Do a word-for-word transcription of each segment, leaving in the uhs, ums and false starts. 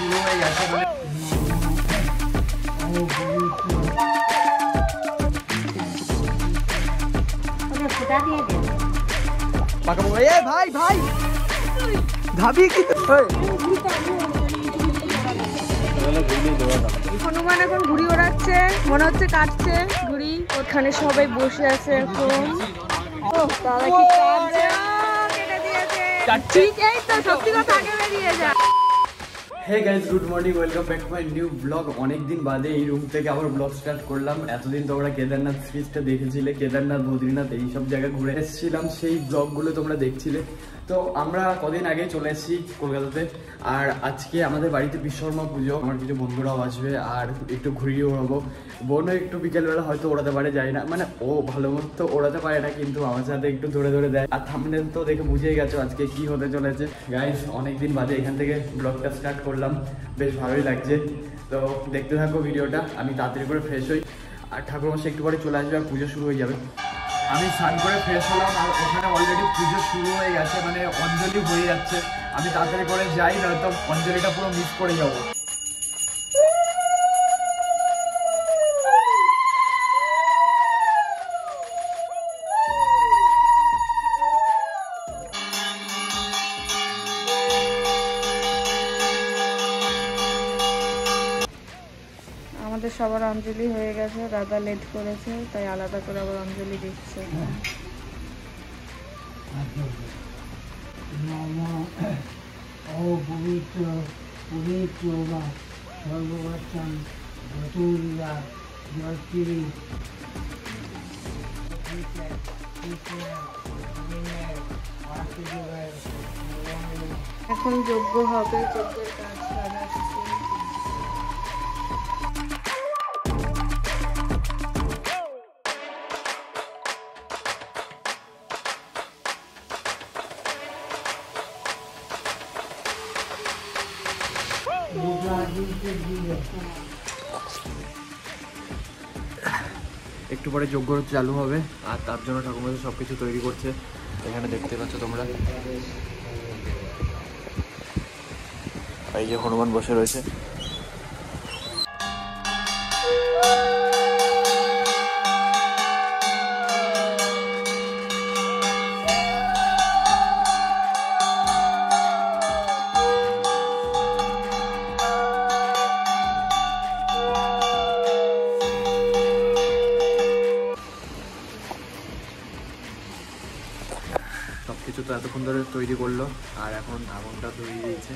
শুরু হয়ে গেছে মানে ভাই ভাই ধাবি কি হনুমান এখন ঘুড়ি ওড়াচ্ছে, মনে হচ্ছে কাটছে ঘুড়ি। ওখানে সবাই বসে আছে এখন। ও তারা কি কাটছে? কেটে দিয়েছে। ঠিক এই তো সত্যি কথা আগে বেরিয়ে যায়। Hey guys, good morning, welcome back to my new blog. অনেকদিন বাদে এই রুম থেকে আবার ব্লগ স্টার্ট করলাম। এতদিন তোমরা কেদারনাথ সিরিজটা দেখেছিলে, কেদারনাথ বদ্রীনাথ এইসব জায়গায় ঘুরে এসেছিলাম, সেই ব্লগগুলো তোমরা দেখছিলে। তো আমরা কদিন আগে চলে এসেছি কলকাতাতে, আর আজকে আমাদের বাড়িতে বিশ্বকর্মা পুজো। আমার কিছু বন্ধুরাও আসবে আর একটু ঘুরিয়ে ওড়াবো। বোনও একটু বিকেলবেলা হয়তো ওড়াতে পারে, যাই না, মানে ও ভালো মতো ওড়াতে পারে না, কিন্তু আমার সাথে একটু ধরে ধরে দেয়। আর থাম্বনেল তো দেখে বুঝেই গেছো আজকে কি হতে চলেছে। গাইস, অনেকদিন বাদে এখান থেকে ব্লগটা স্টার্ট করলাম, বেশ ভালোই লাগছে। তো দেখতে থাকো ভিডিওটা। আমি তাড়াতাড়ি করে ফ্রেশ হই, আর ঠাকুরমশাই একটু পরে চলে আসবে আর পুজো শুরু হয়ে যাবে। আমি স্নান করে ফ্রেশ হলাম, আর ওখানে অলরেডি পুজো শুরু হয়ে গেছে, মানে অঞ্জলি হয়ে যাচ্ছে। আমি তাড়াতাড়ি করে যাই, নয়তো অঞ্জলিটা পুরো মিস করে যাবো। আমাদের সবার অঞ্জলি হয়ে গেছে, দাদা লেট করেছে তাই আলাদা করে আবার অঞ্জলি দিচ্ছে। এখন যজ্ঞ হবে, যজ্ঞের কাজ লাগাচ্ছে। একটু পরে যজ্ঞ চালু হবে, আর তার জন্য ঠাকুরমশাই সব কিছু তৈরি করছে। এখানে দেখতে পাচ্ছ তোমরা, এই যে হনুমান বসে রয়েছে। সব কিছু তো এতক্ষণ ধরে তৈরি করলো, আর এখন আগুনটা ধরিয়ে দিয়েছে।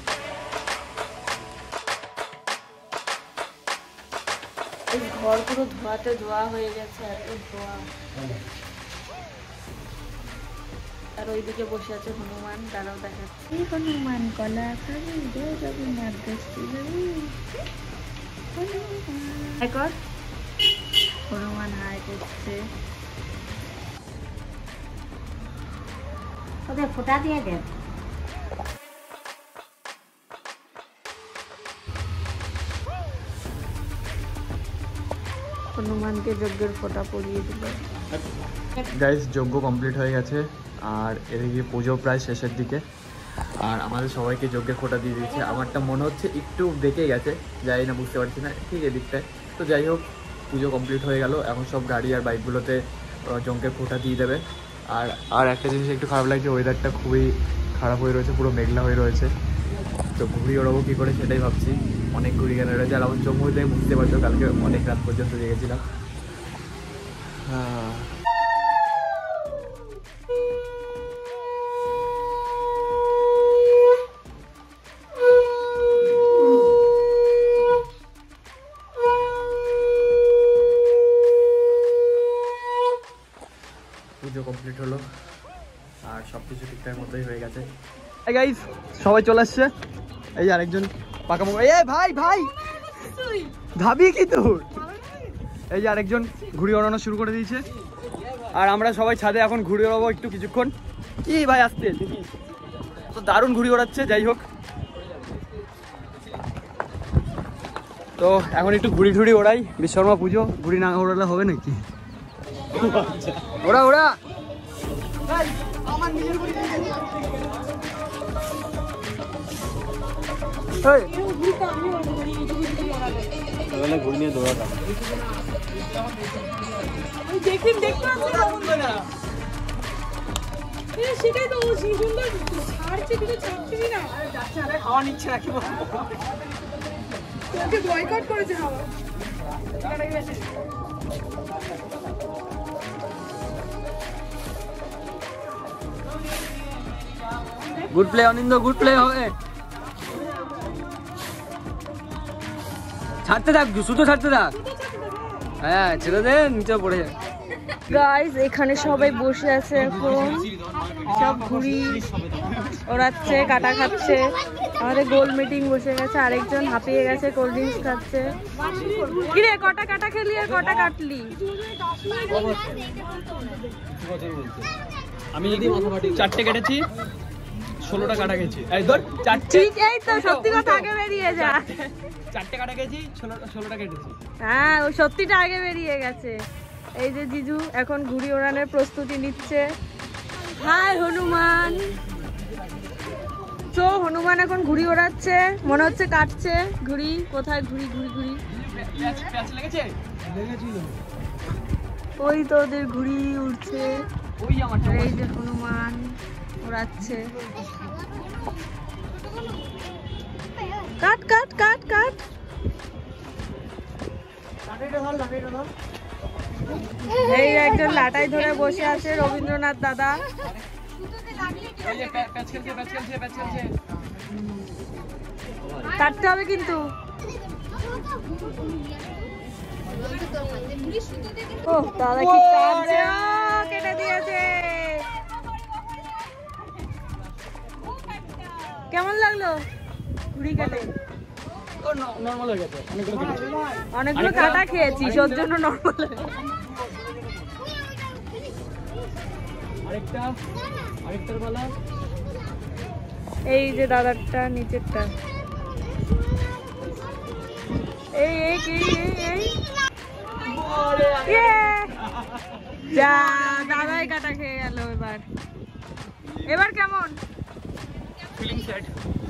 ঘর পুরো ধোয়াতে ধোয়া হয়ে গেছে, এত ধোয়া। আর ওইদিকে বসে আছে হনুমান, তারাও দেখাচ্ছে। হনুমান কলা খাবি, জয় জগন্নাথ দেখতে যাবি। হনুমান হাই করছে। ওদের ফোঁটা দিয়ে দেন। হনুমানকে যজ্ঞের ফোঁটা পরিয়ে দিল। গাইস, যজ্ঞ কমপ্লিট হয়ে গেছে, আর এদিকে পুজো প্রায় শেষের দিকে, আর আমাদের সবাইকে যজ্ঞের ফোঁটা দিয়ে দিয়েছে। আমারটা মনে হচ্ছে একটু বেঁকে গেছে, যাই না, বুঝতে পারছি না ঠিক এদিকটায়। তো যাই হোক, পুজো কমপ্লিট হয়ে গেল। এখন সব গাড়ি আর বাইকগুলোতে যজ্ঞের ফোঁটা দিয়ে দেবে। আর আর একটা জিনিস একটু খারাপ লাগছে, ওয়েদারটা খুবই খারাপ হয়ে রয়েছে, পুরো মেঘলা হয়ে রয়েছে। তো ঘুড়ি ওড়াবো কী করে সেটাই ভাবছি। অনেক ঘুড়ি কেনা রয়েছে, আর আমার জম্মু থেকে বুঝতে পারছো কালকে অনেক রাত পর্যন্ত জেগেছিলাম। হ্যাঁ, পুজো কমপ্লিট হলো, আর সব কিছু ঠিকঠাক মতোই হয়ে গেছে। এই গাইস, সবাই চলে আসছে। এই যে আরেকজন পাকা মুখ, এই ভাই ভাই ধাবি কি তোর? এই যে আরেকজন ঘুড়ি ওড়ানো শুরু করে দিয়েছে, আর আমরা সবাই ছাদে এখন ঘুড়ি ওড়াবো একটু কিছুক্ষণ। কি ভাই আসতে তো দারুণ ঘুড়ি ওড়াচ্ছে। যাই হোক, তো এখন একটু ঘুড়ি ঠুড়ি ওড়াই। বিশ্বকর্মা পুজো, ঘুড়ি না ওড়ালে হবে নাকি? ওরা ওরা আমার নিজের ঘুড়ি ঘুরি নিয়ে দৌড়াতাম দেখি দেখতে সেটাই তো সুন্দর ছাড়ছে কিন্তু ছাড়ছিস না হাওয়া নিচ্ছে না কি বলবো তোকে বয়কট করেছে হাওয়া good play Anindo good play হবে ছাড়তে থাক শুধু ছাড়তে থাক হ্যাঁ ছেড়ে দে নিচে পড়ে যায় গাইস এখানে সবাই বসে আছে এখন সব ঘুড়ি ওড়াচ্ছে কাটা খাচ্ছে আমাদের গোল মিটিং বসে গেছে আরেকজন হাঁপিয়ে গেছে কোল্ড ড্রিঙ্কস খাচ্ছে কিরে কটা কাটা খেলি আর কটা কাটলি আমি যদি চারটে কেটেছি ষোলোটা কাটা গেছি এই ধর চারটে এই তো সত্যি কথা আগে বেরিয়ে যা চারটে কাটা গেছি ষোলোটা কেটেছি হ্যাঁ ও সত্যিটা আগে বেরিয়ে গেছে এই যে জিজু এখন ঘুড়ি ওড়ানোর প্রস্তুতি নিচ্ছে হাই হনুমান তো হনুমান এখন ঘুড়ি ওড়াচ্ছে মনে হচ্ছে কাটছে ঘুড়ি কোথায় ঘুড়ি ঘুড়ি ঘুড়ি ওই তো ওদের ঘুড়ি উড়ছে এই যে হনুমান ওড়াচ্ছে কাট কাট কাট কাট এই একজন লাটাই ধরে বসে আছে রবীন্দ্রনাথ দাদা কাটতে হবে কিন্তু ও দাদা কি কাটছে কেটে দিয়েছে কেমন লাগলো ঘুড়ি কেটে অনেকগুলো কাটা খেয়েছি ওর জন্য নরমাল এই যে দাদারটা নিচেরটা এই এই এই যা দাদাই কাটা খেয়ে গেল এবার এবার কেমন feeling set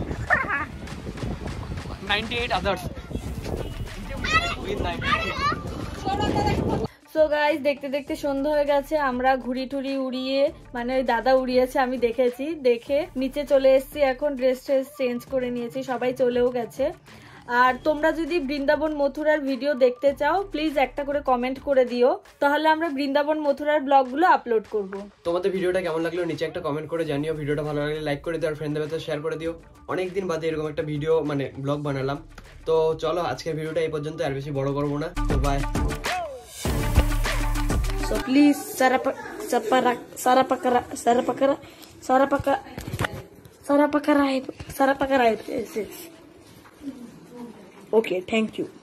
ninety-eight others with ninety-eight so guys দেখতে দেখতে সন্ধ্যা হয়ে গেছে আমরা ঘুড়ি টুড়ি উড়িয়ে মানে ওই দাদা উড়িয়েছে আমি দেখেছি দেখে নিচে চলে এসেছি এখন ড্রেস ট্রেস চেঞ্জ করে নিয়েছি সবাই চলেও গেছে আর তোমরা যদি বৃন্দাবন মথুরার ভিডিও দেখতে চাও প্লিজ একটা করে কমেন্ট করে দিও তাহলে আমরা বৃন্দাবন মথুরার ব্লগগুলো আপলোড করব তোমাদের ভিডিওটা কেমন লাগলো নিচে একটা কমেন্ট করে জানিও ভিডিওটা ভালো লাগলে লাইক করে দিও আর ফ্রেন্ডদের সাথে শেয়ার করে দিও অনেকদিন বাদে এরকম একটা ভিডিও মানে ব্লগ বানালাম তো চলো আজকের ভিডিওটা এই পর্যন্ত আর বেশি বড় করব না তো bye So please sarapa sarapara sarapakara sarapakara sarapaka sarapakara sarapakara. Okay, thank you.